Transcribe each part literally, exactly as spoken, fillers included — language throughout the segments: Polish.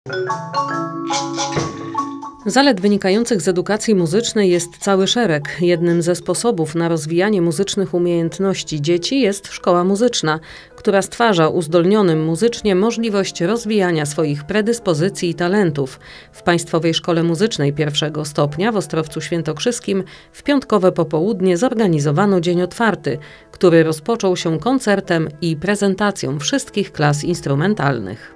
Zalet wynikających z edukacji muzycznej jest cały szereg. Jednym ze sposobów na rozwijanie muzycznych umiejętności dzieci jest szkoła muzyczna, która stwarza uzdolnionym muzycznie możliwość rozwijania swoich predyspozycji i talentów. W Państwowej Szkole Muzycznej pierwszego stopnia w Ostrowcu Świętokrzyskim w piątkowe popołudnie zorganizowano dzień otwarty, który rozpoczął się koncertem i prezentacją wszystkich klas instrumentalnych.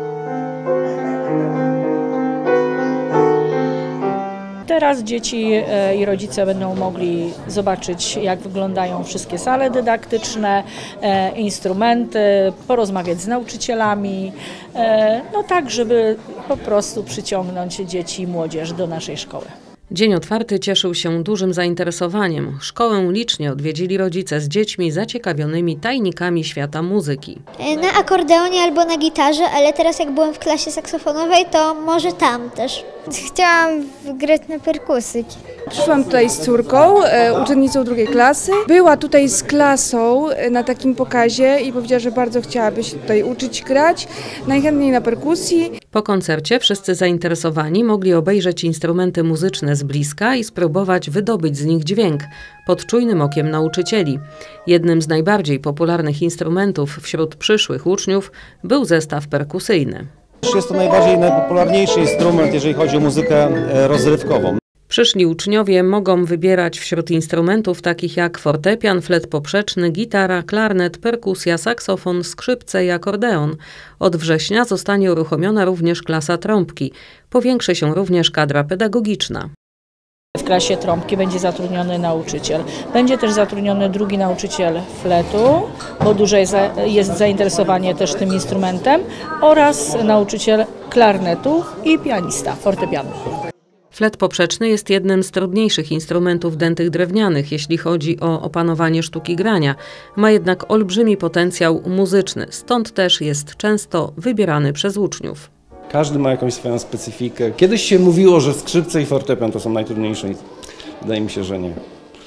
Teraz dzieci i rodzice będą mogli zobaczyć, jak wyglądają wszystkie sale dydaktyczne, instrumenty, porozmawiać z nauczycielami, no tak, żeby po prostu przyciągnąć dzieci i młodzież do naszej szkoły. Dzień otwarty cieszył się dużym zainteresowaniem. Szkołę licznie odwiedzili rodzice z dziećmi zaciekawionymi tajnikami świata muzyki. Na akordeonie albo na gitarze, ale teraz jak byłem w klasie saksofonowej, to może tam też. Chciałam grać na perkusji. Przyszłam tutaj z córką, e, uczennicą drugiej klasy. Była tutaj z klasą na takim pokazie i powiedziała, że bardzo chciałaby się tutaj uczyć grać, najchętniej na perkusji. Po koncercie wszyscy zainteresowani mogli obejrzeć instrumenty muzyczne z bliska i spróbować wydobyć z nich dźwięk pod czujnym okiem nauczycieli. Jednym z najbardziej popularnych instrumentów wśród przyszłych uczniów był zestaw perkusyjny. Jest to najbardziej najpopularniejszy instrument, jeżeli chodzi o muzykę rozrywkową. Przyszli uczniowie mogą wybierać wśród instrumentów takich jak fortepian, flet poprzeczny, gitara, klarnet, perkusja, saksofon, skrzypce i akordeon. Od września zostanie uruchomiona również klasa trąbki. Powiększy się również kadra pedagogiczna. W klasie trąbki będzie zatrudniony nauczyciel. Będzie też zatrudniony drugi nauczyciel fletu, bo duże jest zainteresowanie też tym instrumentem, oraz nauczyciel klarnetu i pianista fortepianu. Flet poprzeczny jest jednym z trudniejszych instrumentów dętych drewnianych, jeśli chodzi o opanowanie sztuki grania. Ma jednak olbrzymi potencjał muzyczny, stąd też jest często wybierany przez uczniów. Każdy ma jakąś swoją specyfikę. Kiedyś się mówiło, że skrzypce i fortepian to są najtrudniejsze. Wydaje mi się, że nie.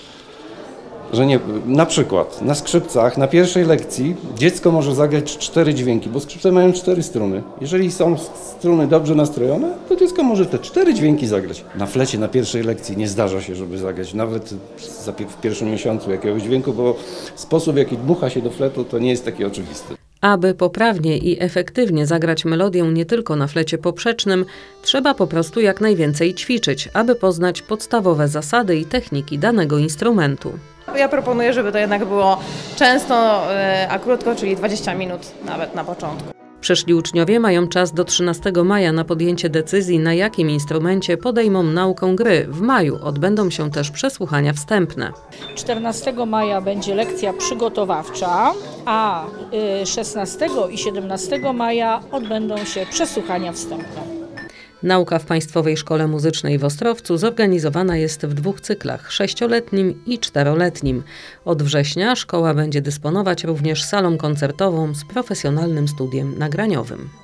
Że nie. Na przykład na skrzypcach na pierwszej lekcji dziecko może zagrać cztery dźwięki, bo skrzypce mają cztery struny. Jeżeli są struny dobrze nastrojone, to dziecko może te cztery dźwięki zagrać. Na flecie na pierwszej lekcji nie zdarza się, żeby zagrać nawet w pierwszym miesiącu jakiegoś dźwięku, bo sposób, w jaki dmucha się do fletu, to nie jest taki oczywisty. Aby poprawnie i efektywnie zagrać melodię nie tylko na flecie poprzecznym, trzeba po prostu jak najwięcej ćwiczyć, aby poznać podstawowe zasady i techniki danego instrumentu. Ja proponuję, żeby to jednak było często, a krótko, czyli dwadzieścia minut nawet na początku. Przyszli uczniowie mają czas do trzynastego maja na podjęcie decyzji, na jakim instrumencie podejmą naukę gry. W maju odbędą się też przesłuchania wstępne. czternastego maja będzie lekcja przygotowawcza, a szesnastego i siedemnastego maja odbędą się przesłuchania wstępne. Nauka w Państwowej Szkole Muzycznej w Ostrowcu zorganizowana jest w dwóch cyklach, sześcioletnim i czteroletnim. Od września szkoła będzie dysponować również salą koncertową z profesjonalnym studiem nagraniowym.